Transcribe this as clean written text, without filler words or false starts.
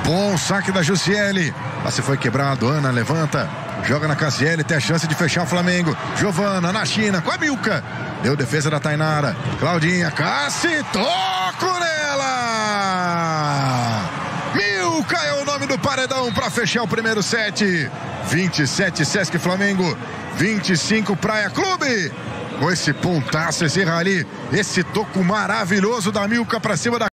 Bom saque da Jussiele. Passe foi quebrado. Ana levanta. Joga na Cassiele. Tem a chance de fechar o Flamengo. Giovana na China com a Milka. Deu defesa da Tainara. Claudinha. Cassi. Toco nela. Milka é o nome do paredão para fechar o primeiro set. 27 Sesc Flamengo. 25 Praia Clube. Com esse pontaço, esse rally. Esse toco maravilhoso da Milka para cima da